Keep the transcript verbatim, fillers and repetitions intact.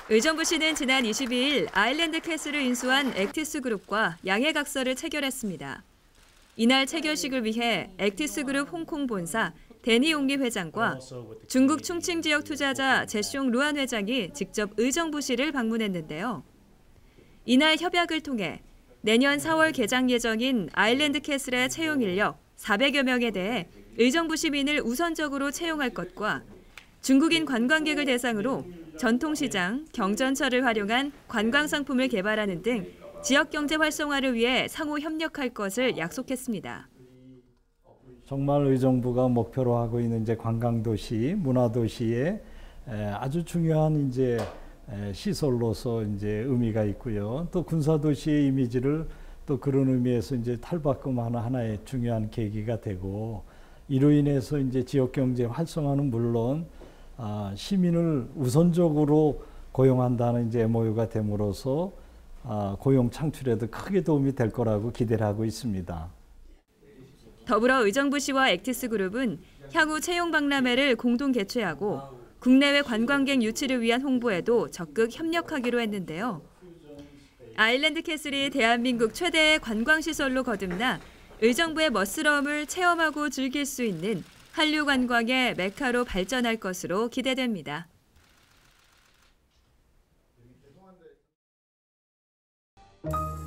의정부시는 지난 이십이일 아일랜드 캐슬을 인수한 액티스그룹과 양해각서를 체결했습니다. 이날 체결식을 위해 액티스그룹 홍콩 본사 데니 옹리 회장과 중국 충칭 지역 투자자 제숑 루안 회장이 직접 의정부시를 방문했는데요. 이날 협약을 통해 내년 사월 개장 예정인 아일랜드 캐슬의 채용 인력 사백여 명에 대해 의정부 시민을 우선적으로 채용할 것과 중국인 관광객을 대상으로 전통시장, 경전철을 활용한 관광 상품을 개발하는 등 지역 경제 활성화를 위해 상호 협력할 것을 약속했습니다. 정말 의정부가 목표로 하고 있는 이제 관광도시, 문화도시의 아주 중요한 이제 시설로서 이제 의미가 있고요. 또 군사도시의 이미지를 또 그런 의미에서 이제 탈바꿈하는 하나의 중요한 계기가 되고, 이로 인해서 이제 지역 경제 활성화는 물론 아, 시민을 우선적으로 고용한다는 이제 엠오유가 됨으로써 아, 고용 창출에도 크게 도움이 될 거라고 기대를 하고 있습니다. 더불어 의정부시와 액티스그룹은 향후 채용 박람회를 공동 개최하고 국내외 관광객 유치를 위한 홍보에도 적극 협력하기로 했는데요. 아일랜드 캐슬이 대한민국 최대의 관광시설로 거듭나 의정부의 멋스러움을 체험하고 즐길 수 있는 한류 관광의 메카로 발전할 것으로 기대됩니다. you